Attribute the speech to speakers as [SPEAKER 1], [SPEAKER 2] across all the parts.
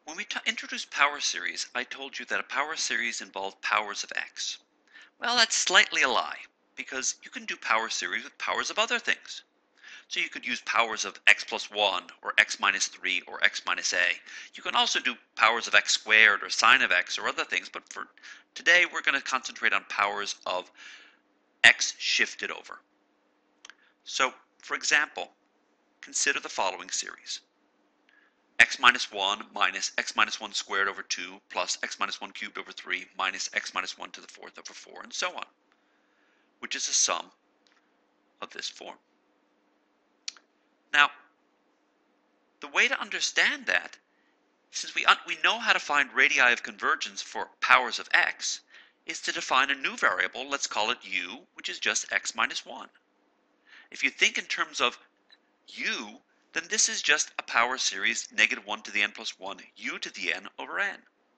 [SPEAKER 1] When we introduced power series, I told you that a power series involved powers of x. Well, that's slightly a lie, because you can do power series with powers of other things. So you could use powers of x plus 1, or x minus 3, or x minus a. You can also do powers of x squared, or sine of x, or other things, but for today we're going to concentrate on powers of x shifted over. So, for example, consider the following series. X minus 1 minus x minus 1 squared over 2 plus x minus 1 cubed over 3 minus x minus 1 to the fourth over 4, and so on, which is a sum of this form. Now, the way to understand that, since we know how to find radii of convergence for powers of x, is to define a new variable, let's call it u, which is just x minus 1. If you think in terms of u, then this is just a power series, negative 1 to the n plus 1, u to the n over n.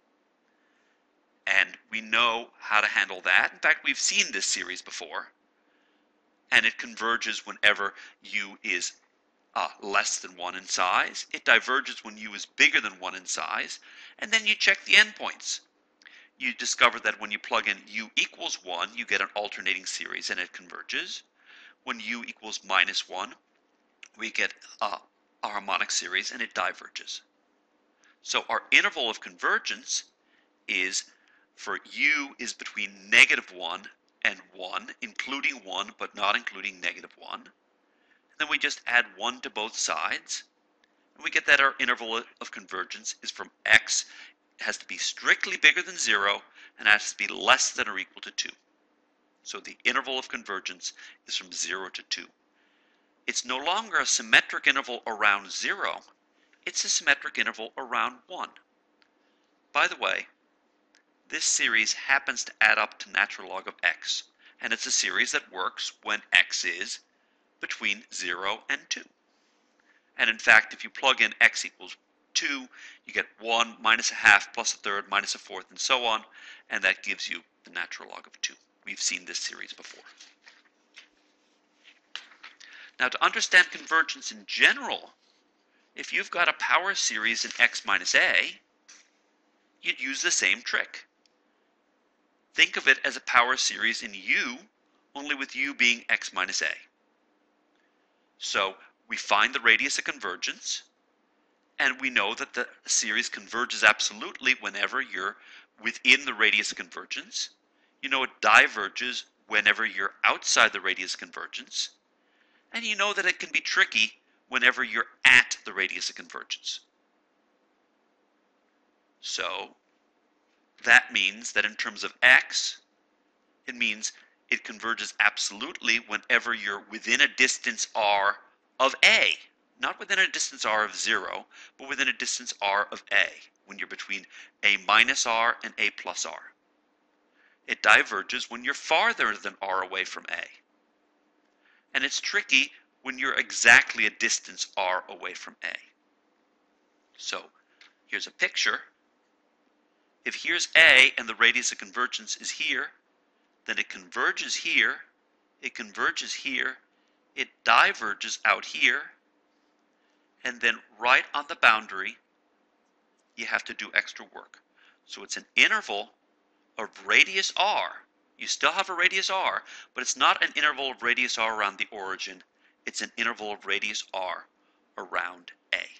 [SPEAKER 1] And we know how to handle that. In fact, we've seen this series before. And it converges whenever u is less than 1 in size. It diverges when u is bigger than 1 in size. And then you check the endpoints. You discover that when you plug in u equals 1, you get an alternating series and it converges. When u equals minus 1, we get a harmonic series and it diverges. So our interval of convergence is for u is between negative 1 and 1, including 1 but not including negative 1. And then we just add 1 to both sides. And we get that our interval of convergence is from x has to be strictly bigger than 0 and has to be less than or equal to 2. So the interval of convergence is from 0 to 2. It's no longer a symmetric interval around 0, it's a symmetric interval around 1. By the way, this series happens to add up to natural log of x, and it's a series that works when x is between 0 and 2. And in fact, if you plug in x equals 2, you get 1 minus a half plus a third minus a fourth and so on, and that gives you the natural log of 2. We've seen this series before. Now, to understand convergence in general, if you've got a power series in x minus a, you'd use the same trick. Think of it as a power series in u, only with u being x minus a. So we find the radius of convergence, and we know that the series converges absolutely whenever you're within the radius of convergence. You know it diverges whenever you're outside the radius of convergence. And you know that it can be tricky whenever you're at the radius of convergence. So that means that in terms of x, it means it converges absolutely whenever you're within a distance r of a. Not within a distance r of 0, but within a distance r of a, when you're between a minus r and a plus r. It diverges when you're farther than r away from a. And it's tricky when you're exactly a distance r away from a. So here's a picture. If here's a and the radius of convergence is here, then it converges here, it converges here, it diverges out here, and then right on the boundary, you have to do extra work. So it's an interval of radius r. You still have a radius r, but it's not an interval of radius r around the origin. It's an interval of radius r around a.